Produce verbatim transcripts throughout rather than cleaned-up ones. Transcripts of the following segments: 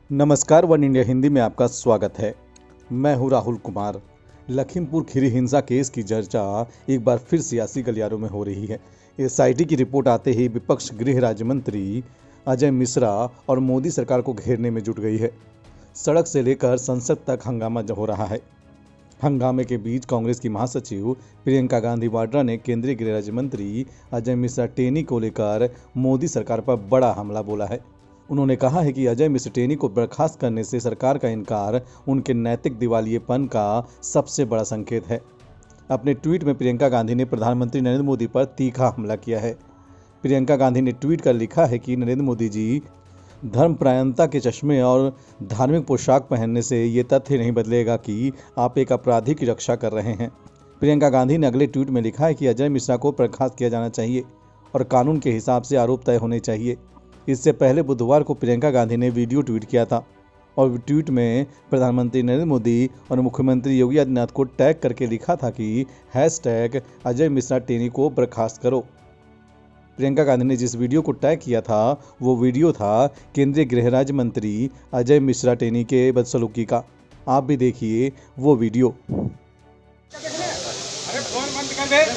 नमस्कार, one India Hindi में आपका स्वागत है। मैं हूं राहुल कुमार। लखीमपुर खीरी हिंसा केस की चर्चा एक बार फिर सियासी गलियारों में हो रही है। एसआईटी की रिपोर्ट आते ही विपक्ष गृह राज्य मंत्री अजय मिश्रा और मोदी सरकार को घेरने में जुट गई है। सड़क से लेकर संसद तक हंगामा हो रहा है। हंगामे के बीच कांग्रेस की महासचिव प्रियंका गांधी वाड्रा ने केंद्रीय गृह राज्य मंत्री अजय मिश्रा टेनी को लेकर मोदी सरकार पर बड़ा हमला बोला है। उन्होंने कहा है कि अजय मिश्रा टेनी को बर्खास्त करने से सरकार का इनकार उनके नैतिक दिवालियेपन का सबसे बड़ा संकेत है। अपने ट्वीट में प्रियंका गांधी ने प्रधानमंत्री नरेंद्र मोदी पर तीखा हमला किया है। प्रियंका गांधी ने ट्वीट कर लिखा है कि नरेंद्र मोदी जी, धर्मपरायणता के चश्मे और धार्मिक पोशाक पहनने से ये तथ्य नहीं बदलेगा कि आप एक अपराधी की रक्षा कर रहे हैं। प्रियंका गांधी ने अगले ट्वीट में लिखा है कि अजय मिश्रा को बर्खास्त किया जाना चाहिए और कानून के हिसाब से आरोप तय होने चाहिए। इससे पहले बुधवार को प्रियंका गांधी ने वीडियो ट्वीट किया था और ट्वीट में प्रधानमंत्री नरेंद्र मोदी और मुख्यमंत्री योगी आदित्यनाथ को टैग करके लिखा था कि हैशटैग अजय मिश्रा टेनी को बर्खास्त करो। प्रियंका गांधी ने जिस वीडियो को टैग किया था वो वीडियो था केंद्रीय गृह राज्य मंत्री अजय मिश्रा टेनी के बदसलूकी का। आप भी देखिए वो वीडियो। अरे फोन बंद कर दे।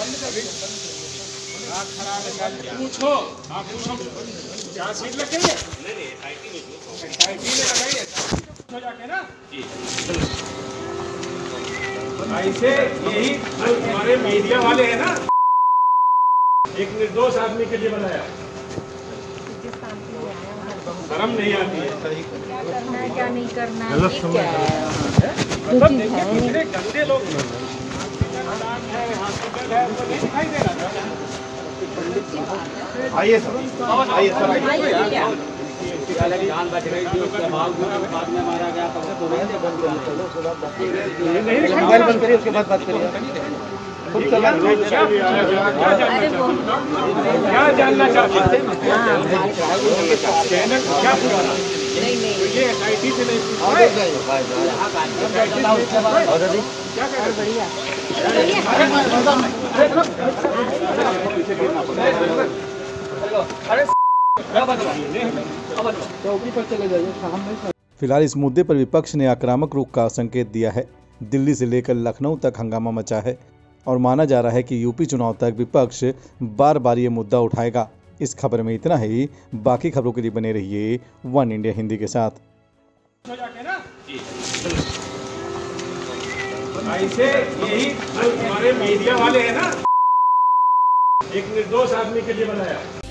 पूछो, आप पूछो क्या सीट लग गई है? नहीं नहीं एसआईटी में पूछो। एसआईटी में लगाइए हो जाके ना जी। ऐसे यही जो हमारे मीडिया वाले हैं ना, एक निर्दोष आदमी के लिए बनाया। शर्म नहीं आती है। क्या करना है क्या नहीं करना है, गलत क्या है? मतलब देखिए कितने गंदे लोग हैं। हॉस्पिटल है वो नहीं दिखाई दे रहा था। आइए सर, आइए सर, आइए। जान बच गई थी, उसके बाद बाद में मारा गया। तब से बोले थे बंद नहीं मोबाइल बंद करिए, उसके बाद बात करिए। खुद चला क्या जानना चाहते हैं? चैनल क्या पूछा? नहीं नहीं ये एसआईटी से नहीं पूछा। क्या कर रहे हैं? फिलहाल इस मुद्दे पर विपक्ष ने आक्रामक रुख का संकेत दिया है। दिल्ली से लेकर लखनऊ तक हंगामा मचा है और माना जा रहा है कि यूपी चुनाव तक विपक्ष बार बार ये मुद्दा उठाएगा। इस खबर में इतना ही। बाकी खबरों के लिए बने रहिए वन इंडिया हिंदी के साथ। हो जाके ना जी। ऐसे यही जो हमारे मीडिया वाले हैं ना, एक निर्दोष आदमी के लिए बनाया।